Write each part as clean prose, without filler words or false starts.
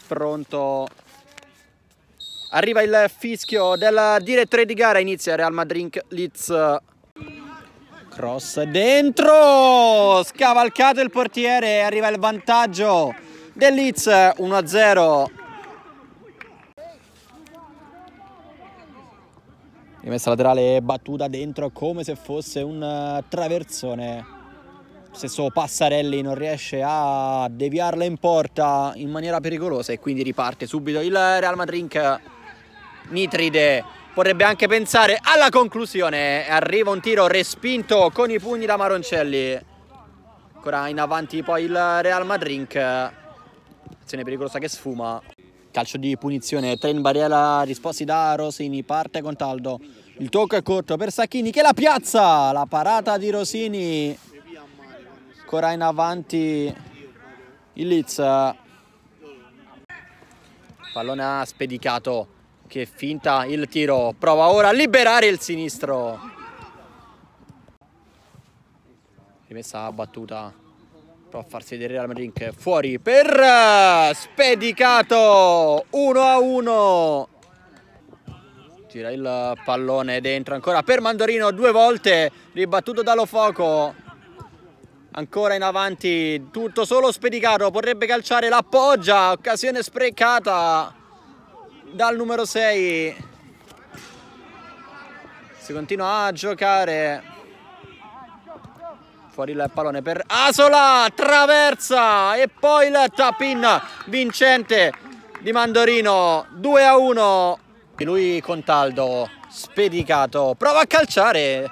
pronto. Arriva il fischio del direttore di gara, inizia Real Madrid Leeds. Cross dentro, scavalcato il portiere, arriva il vantaggio del Leeds 1-0. Rimessa laterale battuta dentro come se fosse un traversone. Stesso Passarelli non riesce a deviarla in porta in maniera pericolosa e quindi riparte subito il Real Madrid. Nitride potrebbe anche pensare alla conclusione. Arriva un tiro respinto con i pugni da Maroncelli. Ancora in avanti poi il Real Madrid. Azione pericolosa che sfuma. Calcio di punizione, 3 in barriera risposti da Rosini. Parte Contaldo. Il tocco è corto per Sacchini che la piazza. La parata di Rosini. Ancora in avanti il Leeds. Pallone ha spedicato. Che finta il tiro. Prova ora a liberare il sinistro. Rimessa battuta. Prova a farsi vedere Real Madrid. Fuori per spedicato. 1-1. Gira il pallone dentro ancora per Mandorino 2 volte. Ribattuto dallo Foco. Ancora in avanti. Tutto solo spedicato. Potrebbe calciare, l'appoggia. Occasione sprecata dal numero 6. Si continua a giocare. Fuori il pallone per Asola, traversa e poi il tap-in vincente di Mandorino, 2-1. E lui Contaldo, spedicato, prova a calciare,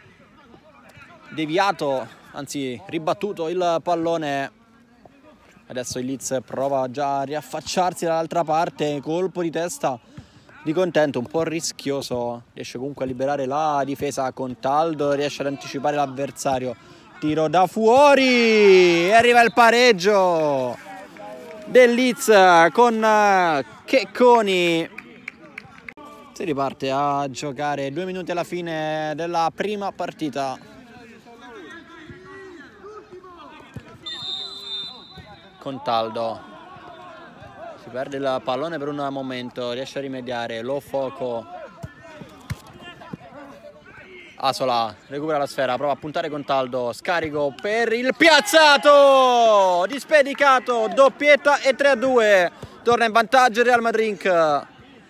deviato, anzi ribattuto il pallone. Adesso il Leeds prova già a riaffacciarsi dall'altra parte, colpo di testa di Contento, un po' rischioso, riesce comunque a liberare la difesa. Contaldo riesce ad anticipare l'avversario, tiro da fuori e arriva il pareggio del Leeds con Checconi. Si riparte a giocare 2 minuti alla fine della prima partita. Contaldo si perde il pallone per un momento, riesce a rimediare, Lo Foco. Asola recupera la sfera, prova a puntare Contaldo, scarico per il piazzato di spedicato, doppietta e 3-2. Torna in vantaggio il Real Madrid.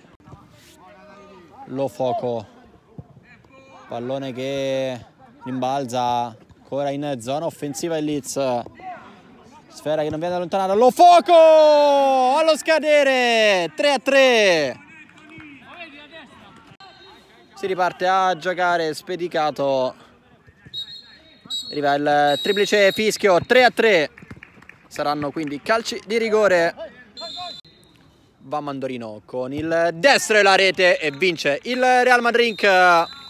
Lo Foco, pallone che rimbalza ancora in zona offensiva il Leeds. Sfera che non viene allontanata, Lo Foco allo scadere, 3-3. Si riparte a giocare, spedicato. Arriva il triplice fischio, 3-3. Saranno quindi calci di rigore. Va Mandorino con il destro e la rete e vince il Real Madrid.